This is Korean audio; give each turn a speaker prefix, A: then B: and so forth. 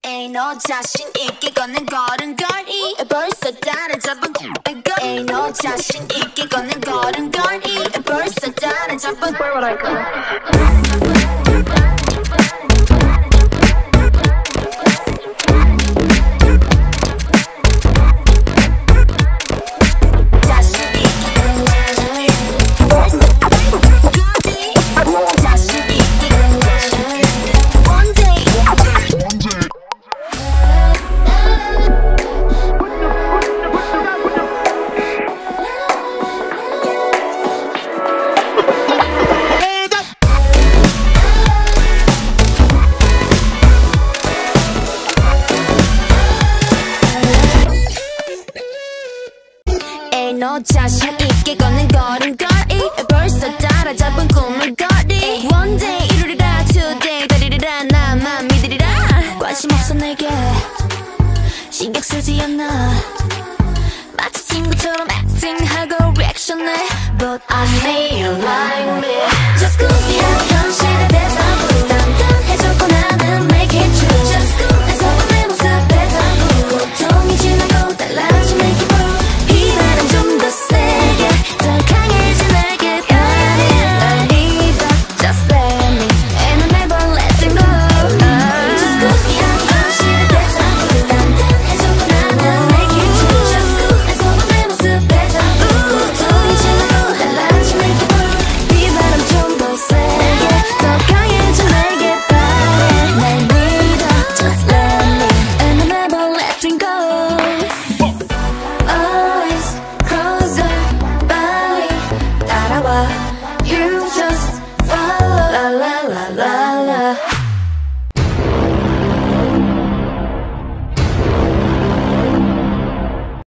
A: Ain't no 자신 있게 걷는 걸음걸이 벌써 따라잡은 Ain't no 자신 있게 걷는 걸음걸이 벌써 따라잡은 Where would I go? 너 자신 있게 걷는 걸음걸이 벌써 따라잡은 꿈을 거리 One day 이루리라 Today 다리리라 나만 믿으리라 관심 없어 내게 신경 쓰지 않아 마치 친구처럼 acting하고 리액션해 But I feel like me Just 꿈이야 현실의 대상